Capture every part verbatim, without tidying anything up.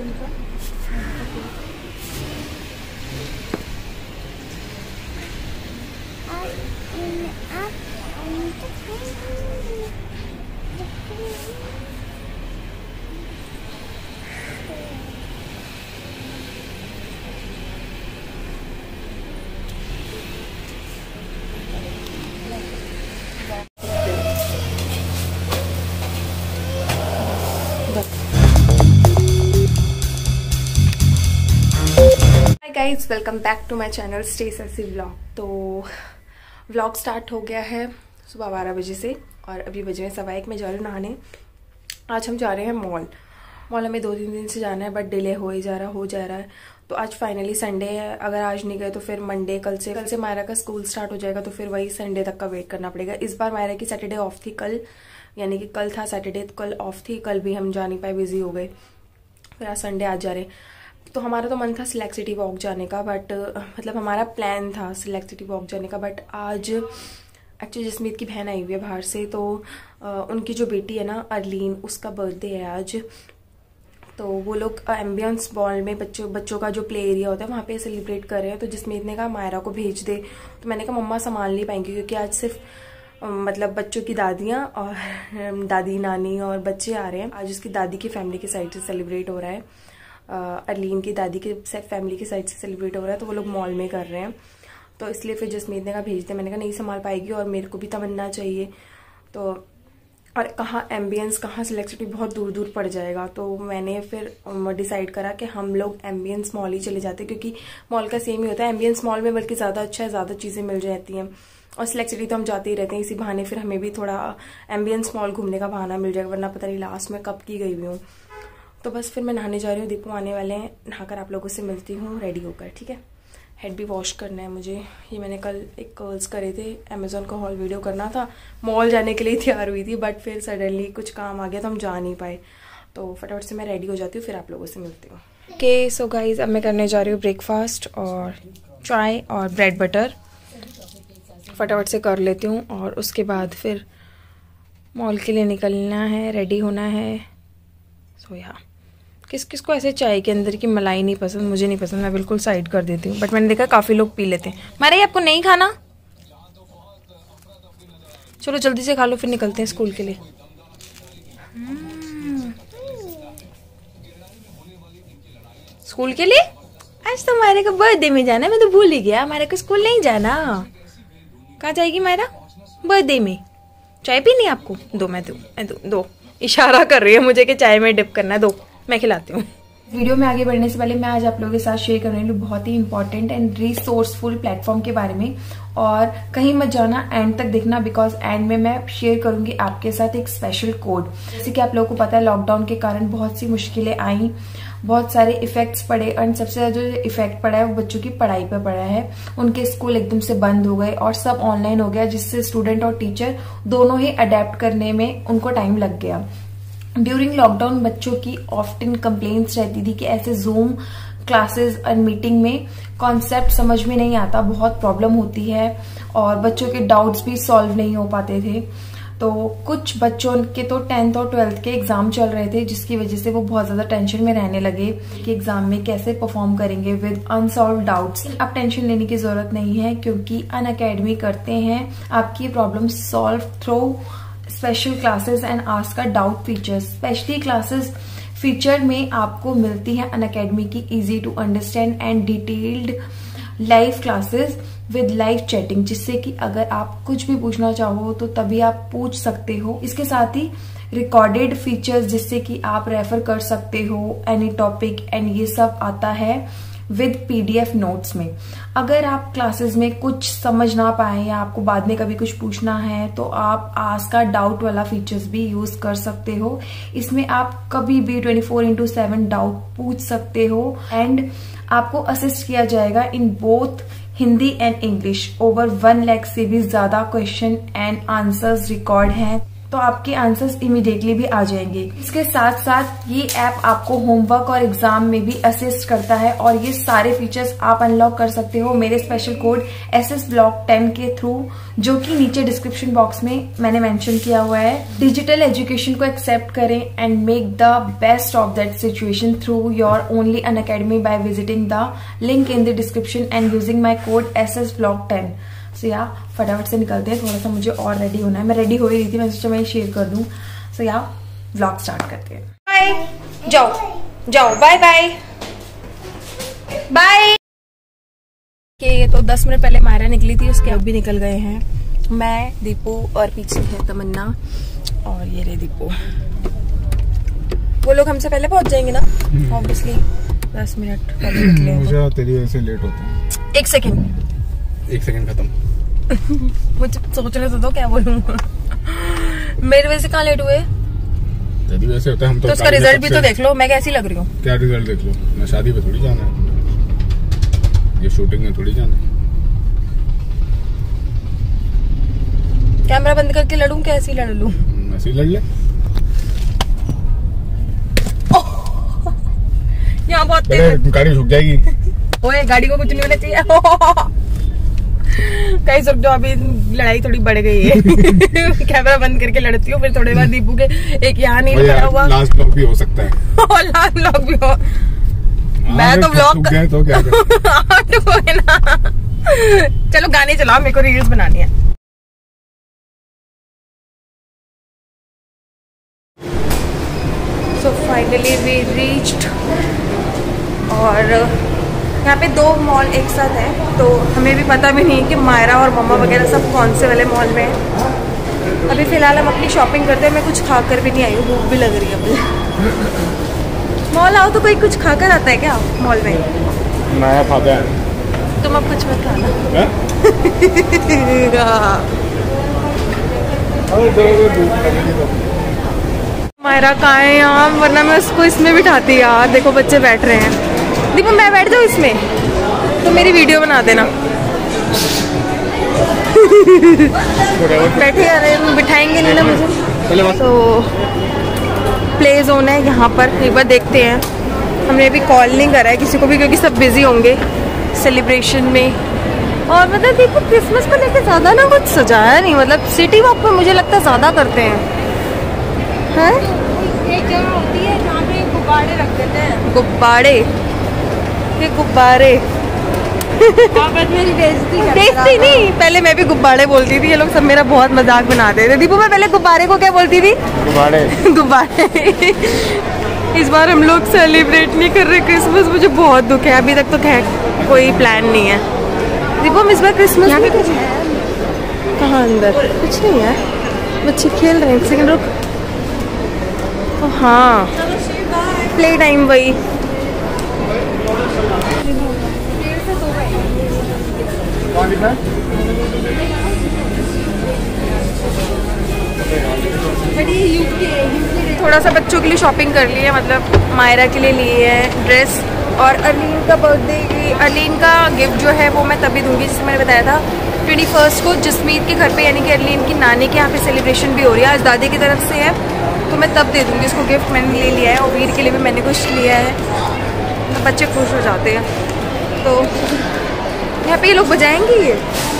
Guys welcome back to my channel stay sexy vlog. तो vlog start हो गया है सुबह बारह बजे से और अभी बजे हैं सवा एक। में जा रही हूँ नहाने। आज हम जा रहे हैं मॉल। मॉल हमें दो तीन दिन से जाना है बट डिले हो ही जा रहा हो जा रहा है। तो आज फाइनली संडे है। अगर आज नहीं गए तो फिर मंडे कल से कल से मायरा का स्कूल स्टार्ट हो जाएगा, तो फिर वही संडे तक का वेट करना पड़ेगा। इस बार मायरा की सैटरडे ऑफ थी कल, यानी कि कल था सैटरडे, तो कल ऑफ थी। कल भी हम जा नहीं पाए, बिजी हो गए। फिर आज संडे आज जा रहे। तो हमारा तो मन था सिलेक्ट सिटी वॉक जाने का, बट मतलब हमारा प्लान था सिलेक्ट सिटी वॉक जाने का। बट आज एक्चुअली जसमीत की बहन आई हुई है बाहर से, तो आ, उनकी जो बेटी है ना अरलीन, उसका बर्थडे है आज। तो वो लोग एम्बियंस मॉल में बच्चों बच्चों का जो प्ले एरिया होता है वहाँ पे सेलिब्रेट कर रहे हैं। तो जसमीत ने कहा मायरा को भेज दे। तो मैंने कहा मम्मा संभाल नहीं पाएंगी क्योंकि आज सिर्फ मतलब बच्चों की दादियाँ और दादी नानी और बच्चे आ रहे हैं। आज उसकी दादी की फैमिली की साइड से सेलिब्रेट हो रहा है, अरलीन की दादी के फैमिली की साइड से सेलिब्रेट हो रहा है। तो वो लोग मॉल में कर रहे हैं, तो इसलिए फिर जसमीत ने कहा भेज दे। मैंने कहा नहीं संभाल पाएगी और मेरे को भी तमन्ना चाहिए। तो और कहाँ एम्बियंस कहाँ सिलेक्ट सिटी बहुत दूर दूर पड़ जाएगा। तो मैंने फिर डिसाइड करा कि हम लोग एम्बियंस मॉल ही चले जाते, क्योंकि मॉल का सेम ही होता है एम्बियंस मॉल में, बल्कि ज़्यादा अच्छा है, ज़्यादा चीज़ें मिल जाती हैं। और सिलेक्ट सिटी तो हम जाते ही रहते हैं, इसी बहाने फिर हमें भी थोड़ा एम्बियंस मॉल घूमने का बहाना मिल जाएगा, वरना पता नहीं लास्ट में कब की गई हुई हूँ। तो बस फिर मैं नहाने जा रही हूँ, दीपू आने वाले हैं। नहाकर आप लोगों से मिलती हूँ रेडी होकर, ठीक है। हेड भी वॉश करना है मुझे। ये मैंने कल एक कर्ल्स करे थे, अमेजोन का हॉल वीडियो करना था। मॉल जाने के लिए तैयार हुई थी बट फिर सडनली कुछ काम आ गया तो हम जा नहीं पाए। तो फटाफट से मैं रेडी हो जाती हूँ, फिर आप लोगों से मिलती हूँ। ओके सो गाइज, अब मैं करने जा रही हूँ ब्रेकफास्ट और चाय और ब्रेड बटर। फटाफट से कर लेती हूँ और उसके बाद फिर मॉल के लिए निकलना है, रेडी होना है। सो या किस किस को ऐसे चाय के अंदर की मलाई नहीं पसंद, मुझे नहीं पसंद, मैं बिल्कुल साइड कर देती हूँ। बट मैंने देखा काफ़ी लोग पी लेते हैं। मारे आपको नहीं खाना? चलो जल्दी से खा लो, फिर निकलते हैं स्कूल के लिए। स्कूल के लिए आज तो मायरा का बर्थडे में जाना है, मैं तो भूल ही गया। मायरा को स्कूल नहीं जाना। कहाँ जाएगी मायरा? बर्थडे में। चाय पीनी है आपको? दो, मैं दो मैं दो दो इशारा कर रही है मुझे कि चाय में डिप करना है, दो मैं खिलाती हूँ। वीडियो में आगे बढ़ने से पहले मैं आज आप लोगों के साथ शेयर करने वाली बहुत ही इंपॉर्टेंट एंड रिसोर्सफुल प्लेटफॉर्म के बारे में। और कहीं मत जाना, एंड तक देखना, बिकॉज एंड में मैं शेयर करूंगी आपके साथ एक स्पेशल कोड। जैसे कि आप लोगों को पता है लॉकडाउन के कारण बहुत सी मुश्किलें आई, बहुत सारे इफेक्ट्स पड़े एंड सबसे ज्यादा जो इफेक्ट पड़ा है वो बच्चों की पढ़ाई पर पड़ा है। उनके स्कूल एकदम से बंद हो गए और सब ऑनलाइन हो गया, जिससे स्टूडेंट और टीचर दोनों ही अडेप्ट करने में उनको टाइम लग गया। ड्यूरिंग लॉकडाउन बच्चों की ऑफ्टन कंप्लेंट्स रहती थी कि ऐसे जूम क्लासेस और मीटिंग में कॉन्सेप्ट समझ में नहीं आता, बहुत प्रॉब्लम होती है और बच्चों के डाउट्स भी सॉल्व नहीं हो पाते थे। तो कुछ बच्चों के तो टेंथ और ट्वेल्थ के एग्जाम चल रहे थे, जिसकी वजह से वो बहुत ज्यादा टेंशन में रहने लगे कि एग्जाम में कैसे परफॉर्म करेंगे विद अनसॉल्व डाउट्स। अब टेंशन लेने की जरूरत नहीं है, क्योंकि अनअकैडमी करते हैं आपकी problem solve through special classes and ask a doubt features. Specially classes feature में आपको मिलती है अनअकैडमी की easy to understand and detailed live classes with live chatting, जिससे कि अगर आप कुछ भी पूछना चाहो तो तभी आप पूछ सकते हो। इसके साथ ही रिकॉर्डेड फीचर्स, जिससे कि आप रेफर कर सकते हो एनी टॉपिक, एंड ये सब आता है विद पीडीएफ नोट्स में। अगर आप क्लासेस में कुछ समझ ना पाए या आपको बाद में कभी कुछ पूछना है तो आप आस्क अ डाउट वाला फीचर्स भी यूज कर सकते हो। इसमें आप कभी भी twenty four into seven doubt पूछ सकते हो एंड आपको असिस्ट किया जाएगा in both Hindi and English. Over one lakh से भी ज्यादा क्वेश्चन एंड आंसर्स रिकॉर्ड हैं तो आपके आंसर्स इमीडिएटली भी आ जाएंगे। इसके साथ साथ ये ऐप आपको होमवर्क और एग्जाम में भी असिस्ट करता है और ये सारे फीचर्स आप अनलॉक कर सकते हो मेरे special code S S blog ten के थ्रू, जो कि नीचे डिस्क्रिप्शन बॉक्स में मैंने मेंशन किया हुआ है। डिजिटल एजुकेशन को एक्सेप्ट करें and make the best of that situation through your only Unacademy by visiting the link in the description and using my code S S blog ten. So या फटाफट से निकलते हैं, थोड़ा सा मुझे और रेडी होना है। मैं रेडी हो ही रही थी, मैं सोचा मैं शेयर कर दूं। सो या व्लॉग स्टार्ट करते हैं। बाय, जाओ जाओ, बाय बाय बाय। ये तो दस मिनट पहले मायरा निकली थी, उसके अब भी निकल गए हैं। मैं, दीपू और पीछे है तमन्ना और ये रे दीपू। वो लोग हमसे पहले पहुंच जाएंगे ना ऑब्वियसली, दस मिनट पहले निकले। मुझे तेरी वजह से लेट होते हैं। एक सेकेंड एक सेकंड खत्म। मुझे सोचने तो दो क्या बोलूं। मेरे वजह से कहाँ लेट हुए? तेरी वजह से होता है। हम तो, तो उसका रिजल्ट भी तो देख लो, मैं कैसी लग रही हूँ। क्या रिजल्ट देख लो? मैं शादी पे थोड़ी जाना है, ये शूटिंग में थोड़ी जाना है। कैमरा बंद करके लड़ूं? कैसी लड़ लूं? ऐसे ही लड़ ले। यहाँ बहुत तेज गाड़ी झुक जाएगी। ओए गाड़ी को कुछ नहीं होना चाहिए। कहीं रुक जाओ, अभी लड़ाई थोड़ी बढ़ गई है। कैमरा बंद करके लड़ती हूँ, फिर थोड़ी बार दीपू के एक यहाँ नहीं लगा हुआ। लास्ट ब्लॉग भी हो सकता है। और लास्ट ब्लॉग भी हो। मैं तो ब्लॉग कर... तो क्या कर... ना। चलो गाने चलाओ, मेरे को रील्स बनानी है। सो फाइनली वी रीच्ड, और यहाँ पे दो मॉल एक साथ है, तो हमें भी पता भी नहीं कि मायरा और मम्मा वगैरह सब कौन से वाले मॉल में है। अभी फिलहाल हम अपनी शॉपिंग करते हैं। मैं कुछ खा कर भी नहीं आई हूँ, भूख भी लग रही है मुझे। मॉल आओ तो कोई कुछ खा कर आता है क्या मॉल में? नया खाता है। तुम अब कुछ मत खाना। मायरा कहाँ है यहाँ, वरना मैं उसको इसमें बिठाती यार। देखो बच्चे बैठ रहे हैं। दीपू मैं बैठ जाऊँ इसमें, तो मेरी वीडियो बना देना। बैठे अरे बिठाएंगे नहीं ना मुझे। तो प्ले जोन है यहाँ पर, एक बार देखते हैं। हमने अभी कॉल नहीं करा है किसी को भी, क्योंकि सब बिजी होंगे सेलिब्रेशन में। और मतलब देखो क्रिसमस को लेकर ज़्यादा ना कुछ सजाया नहीं, मतलब सिटी वॉक पे मुझे लगता है ज़्यादा करते हैं। हैं? एक जगह होती है जहाँ पे गुब्बारे रख देते हैं। गुब्बारे? ये गुब्बारे बेचती नहीं, पहले मैं भी गुब्बारे बोलती थी। ये लोग सब मेरा बहुत मजाक बनाते थे। दीपू मैं पहले गुब्बारे को क्या बोलती थी? गुब्बारे। गुब्बारे। इस बार हम लोग सेलिब्रेट नहीं कर रहे क्रिसमस, मुझे बहुत दुख है। अभी तक तो खैर कोई प्लान नहीं है। दीपू हम इस बार क्रिसमस यहाँ पे कुछ है कहाँ? अंदर कुछ नहीं है, बच्चे खेल रहे हैं। सेकंड रुक। हाँ प्ले टाइम वही। थोड़ा सा बच्चों के लिए शॉपिंग कर ली है, मतलब मायरा के लिए लिए है ड्रेस, और अरलीन का बर्थडे की अरलीन का गिफ्ट जो है वो मैं तभी दूंगी, जिससे मैंने बताया था ट्वेंटी फर्स्ट को जसमीत के घर पे, यानी कि अरलीन की नानी के यहाँ पे सेलिब्रेशन भी हो रही है। आज दादी की तरफ से है, तो मैं तब दे दूंगी इसको गिफ्ट। मैंने ले लिया है और वीर के लिए भी मैंने कुछ लिया है, तो बच्चे खुश हो जाते हैं। तो यहाँ पे ये लोग बजाएंगे, ये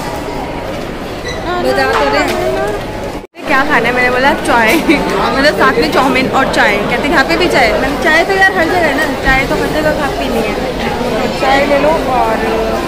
बजा तो रहे। क्या खाना है? मैंने बोला चाय, मतलब साथ में चाउमीन और चाय। कहते यहाँ पे भी चाय। मैंने चाय तो यार हर जगह है ना, चाय तो हर जगह खा पीनी है, तो चाय ले लो। और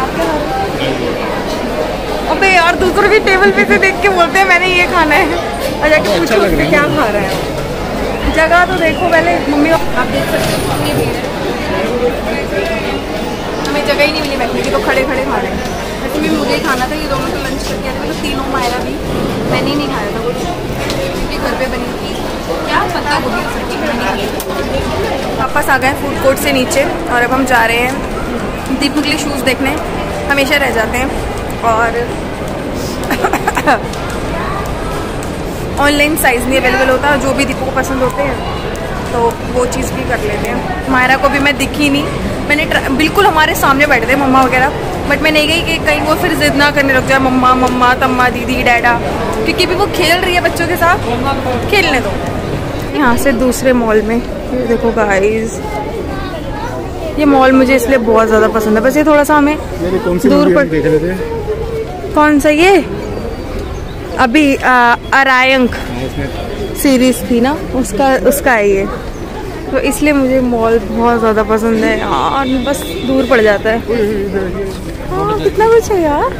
अबे यार दूसरे भी टेबल पे से देख के बोलते हैं मैंने ये खाना है, और जाके पूछो उसमें क्या खा रहा है। जगह तो देखो पहले मम्मी, आप देख सकते हो कितनी भीड़ है। हमें जगह ही नहीं मिली बैठने की, तो खड़े खड़े खा रहे हैं। वैसे भी मुझे ही खाना था, ये दोनों तो लंच करके आए थे, तो तीनों मायरा भी, मैंने ही नहीं खाया था कुछ, क्योंकि घर पे बनी थी क्या पत्ता गोभी की सब्जी मैंने। वापस आ गए फूड कोर्ट से नीचे, और अब हम जा रहे हैं दीपू के लिए शूज़ देखने। हमेशा रह जाते हैं, और ऑनलाइन साइज़ नहीं अवेलेबल होता, जो भी दीपू को पसंद होते हैं तो वो चीज़ भी कर लेते हैं। मायरा को भी मैं दिखी नहीं, मैंने बिल्कुल हमारे सामने बैठे थे मम्मा वगैरह, बट मैं नहीं गई कि कहीं वो फिर जिद ना करने लग जाए मम्मा मम्मा तम्मा दीदी डैडा, क्योंकि भी वो खेल रही है बच्चों के साथ, खेलने दो। यहाँ से दूसरे मॉल में ये देखो गाइस, ये मॉल मुझे इसलिए बहुत ज़्यादा पसंद है, बस ये थोड़ा सा हमें दूर पर। देख रहे थे कौन सा? ये अभी अरायंक सीरीज थी ना, उसका उसका है ये, तो इसलिए मुझे मॉल बहुत ज़्यादा पसंद है यार, बस दूर पड़ जाता है। हाँ कितना कुछ है यार।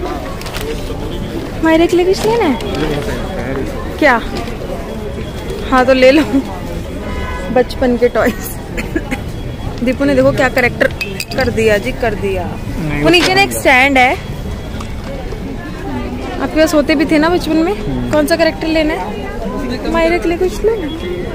मेरे के लिए कुछ लेना है क्या? हाँ तो ले लो बचपन के टॉयज। दीपू ने देखो क्या करेक्टर कर दिया जी, कर दिया। वो नीचे ना एक स्टैंड है, आपके पास होते भी थे ना बचपन में। कौन सा करेक्टर लेना है? मायरे के लिए कुछ लेना?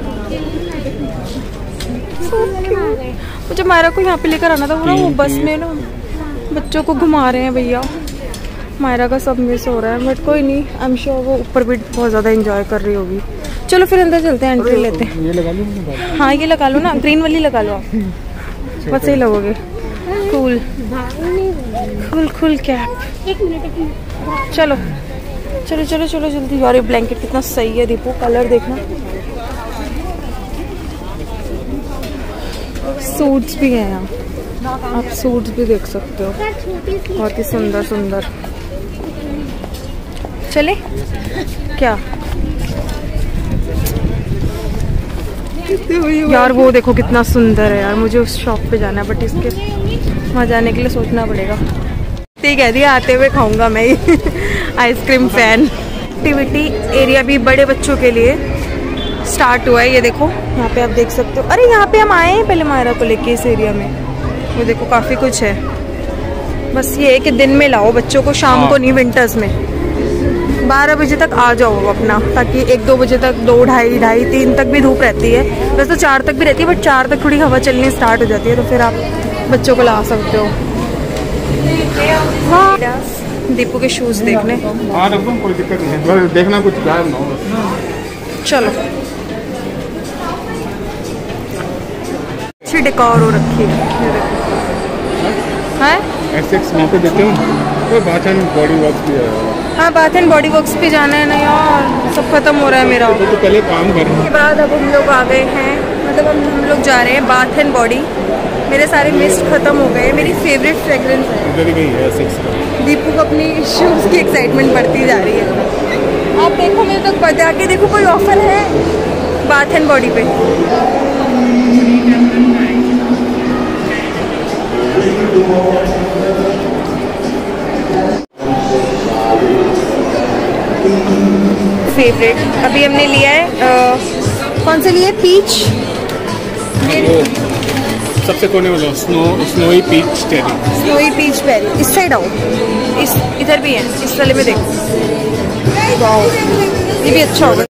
मुझे मायरा को यहाँ पे लेकर आना था, वो ना वो बस में ना बच्चों को घुमा रहे हैं भैया। मायरा का सब मिस हो रहा है, बट कोई नहीं, आई एम श्योर वो ऊपर भी बहुत ज़्यादा एंजॉय कर रही होगी। चलो फिर अंदर चलते हैं, एंट्री लेते हैं। ये लगा लो। हाँ ये लगा लो ना, ग्रीन वाली लगा लो आप, बहुत सही लगोगे। Cool cool cool cap. चलो चलो चलो चलो जल्दी। यार ये ब्लैंकेट कितना सही है दीपू, कलर देखना। सूट्स भी हैं यहाँ, आप सूट्स भी देख सकते हो, बहुत ही सुंदर सुंदर। चले क्या यार? वो देखो कितना सुंदर है यार, मुझे उस शॉप पे जाना है, बट इसके वहाँ जाने के लिए सोचना पड़ेगा। ठीक है दी, आते हुए खाऊंगा मैं आइसक्रीम फैन। एक्टिविटी एरिया भी बड़े बच्चों के लिए स्टार्ट हुआ है, ये देखो यहाँ पे आप देख सकते हो। अरे यहाँ पे हम आए हैं पहले मायरा को लेके इस एरिया में, ये देखो काफ़ी कुछ है। बस ये है कि दिन में लाओ बच्चों को, शाम को नहीं, विंटर्स में बारह बजे तक आ जाओ अपना, ताकि एक दो बजे तक, दो ढाई ढाई तीन तक भी धूप रहती है, वैसे तो चार तक भी रहती है, बट चार तक थोड़ी हवा चलनी स्टार्ट हो जाती है, तो फिर आप बच्चों को ला सकते हो। हाँ दीपू के शूज देखने। हाँ कोई दिक्कत नहीं है, देखना कुछ गायब ना हो। चलो अच्छी डेकोर हो रखी है। एसेक्स वहाँ पे देते हो, तो बाथ एंड बॉडी वर्क्स भी है। हाँ बाथ एंड बॉडी वर्क्स पे जाना है ना यार, सब खत्म हो रहा है मेरा। तो, तो पहले काम करें, उसके बाद अब हम लोग आ गए हैं, मतलब हम हम लोग जा रहे हैं बाथ एंड बॉडी। मेरे सारे मिस्ट खत्म हो गए, मेरी फेवरेट फ्रेगरेंस है। इधर ही गई है एसेक्स। दीपू को अपनी शूज़ की एक्साइटमेंट बढ़ती जा रही है। आप देखो मेरे तक बता के देखो कोई ऑफर है बाथ एंड बॉडी पे। फेवरेट अभी हमने लिया है, आ, कौन सा लिया है? पीच। सबसे कोने वाला snow snowy peach terry. Snowy peach perry. इस साइड आओ, इस इधर भी है, इस वाले में देखो। वाओ ये भी अच्छा होगा।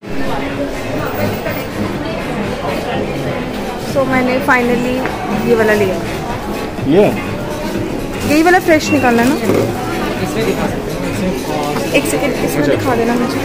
सो so, मैंने फाइनली ये वाला लिया। ये यही वाला फ्रेश निकालना ना। एक सेकेंड इसमें दिखा देना मुझे।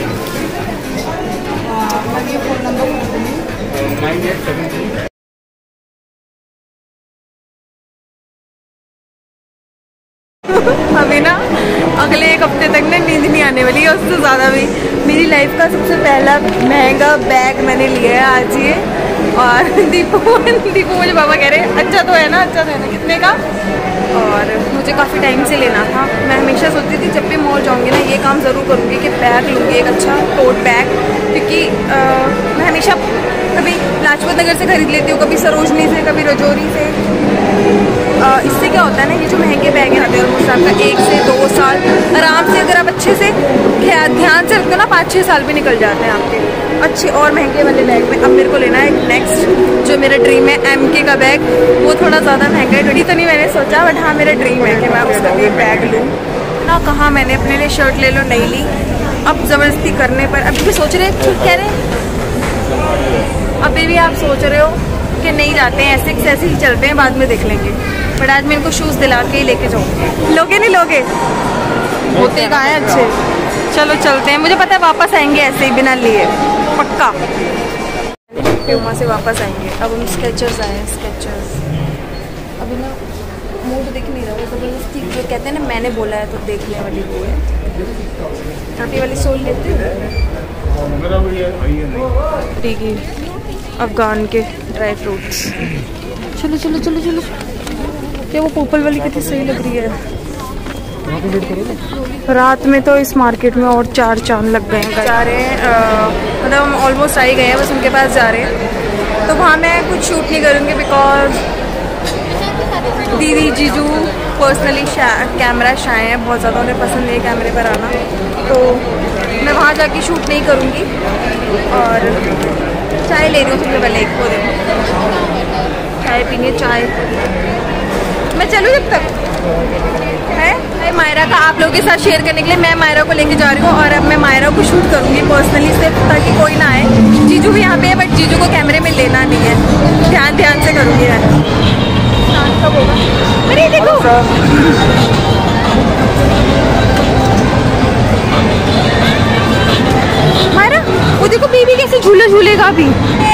अभी ना अगले एक हफ्ते तक ना नींद नहीं आने वाली है, उससे ज़्यादा भी। मेरी लाइफ का सबसे पहला महंगा बैग मैंने लिया है आज ये, और दीपू दीपू मुझे पापा कह रहे अच्छा तो है ना, अच्छा तो है ना, कितने का? और मुझे काफ़ी टाइम से लेना था। मैं हमेशा सोचती थी जब भी मॉल जाऊँगी ना ये काम ज़रूर करूँगी कि बैग लूँगी, एक अच्छा टोट बैग, क्योंकि आ, मैं हमेशा कभी लाजपत नगर से खरीद लेती हूँ, कभी सरोजनी से, कभी रजौरी से। आ, इससे क्या होता है ना, ये जो महंगे बैग हैं ना ऑलमोस्ट आपका एक से दो साल आराम से, अगर आप अच्छे से ध्यान से रखते हो ना, पाँच छः साल भी निकल जाते हैं आपके अच्छे और महंगे वाले बैग में। अब मेरे को लेना है नेक्स्ट, जो मेरा ड्रीम है एम के का बैग। वो थोड़ा ज़्यादा महंगा है, ट्वेंटी तो नहीं मैंने सोचा, बट हाँ मेरा ड्रीम है कि मैं उसका भी बैग लूँ ना। कहाँ मैंने अपने लिए शर्ट ले लो, नहीं ली, अब ज़बरदस्ती करने पर अभी भी सोच रहे कह रहे अभी भी आप सोच रहे हो कि नहीं जाते हैं, ऐसे ऐसे ही चलते हैं, बाद में देख लेंगे। बट आज मैं इनको शूज़ दिला के ही लेके जाऊँगी। लोगे नहीं लोगे? होते कहाँ हैं अच्छे। चलो चलते हैं, मुझे पता है वापस आएंगे ऐसे ही बिना लिए, पक्का। प्यूमा से वापस आएंगे। अब हम स्केचर्स आए हैं, स्केचर्स। अभी ना मूड दिख नहीं रहा है ज़बरदस्ती, जो कहते हैं ना मैंने बोला है तो देखने वाली वो है। छोटी वाली सोल लेते हैं ठीक है, अफगान के ड्राई फ्रूट्स। चलो चलो चलो चलो, क्या वो पर्पल वाली कितनी सही लग रही है। रात में तो इस मार्केट में और चार चांद लग गए हैं। जा रहे हैं मतलब हम ऑलमोस्ट आ ही गए हैं, बस उनके पास जा रहे हैं। तो वहाँ मैं कुछ शूट नहीं करूँगी बिकॉज दीदी जीजू पर्सनली कैमरा शाय हैं, बहुत ज़्यादा उन्हें पसंद है कैमरे पर आना, तो मैं वहाँ जाके शूट नहीं करूँगी। और चाय ले रही हूँ सबसे पहले, एक को दे चाय पीनी है, चाय मैं चलूँ जब तक है। मैं मायरा का आप लोगों के साथ शेयर करने के लिए मैं मायरा को लेके जा रही हूँ, और अब मैं मायरा को शूट करूँगी पर्सनली सिर्फ ताकि कोई ना आए। जीजू भी यहाँ पे है बट जीजू को कैमरे में लेना नहीं है, ध्यान ध्यान से करूँगी है। कब होगा? अरे देखो मायरा, वो देखो बेबी कैसे झूला झूलेगा अभी।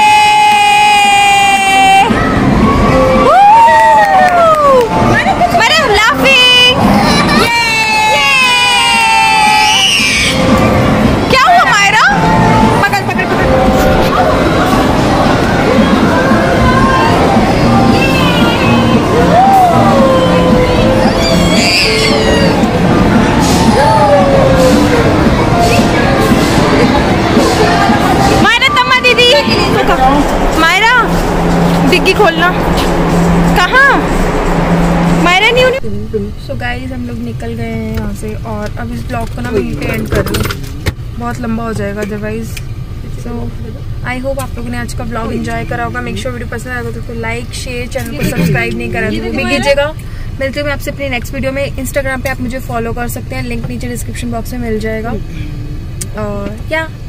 डिग्गी खोलना कहाँ, मायरा नहीं होनी। सो गाइस हम लोग निकल गए हैं यहाँ से, और अब इस ब्लॉग को ना मैं यहीं पे एंड कर लूँ, बहुत लंबा हो जाएगा अदरवाइज। सो आई होप आप लोगों ने आज का ब्लॉग एंजॉय करा होगा। मेक श्योर वीडियो पसंद आएगा तो लाइक शेयर, चैनल को सब्सक्राइब नहीं करा तो वो भी कीजिएगा। मिलते हैं मैं आपसे अपनी नेक्स्ट वीडियो में। इंस्टाग्राम पे आप मुझे फॉलो कर सकते हैं, लिंक नीचे डिस्क्रिप्शन बॉक्स में मिल जाएगा। और क्या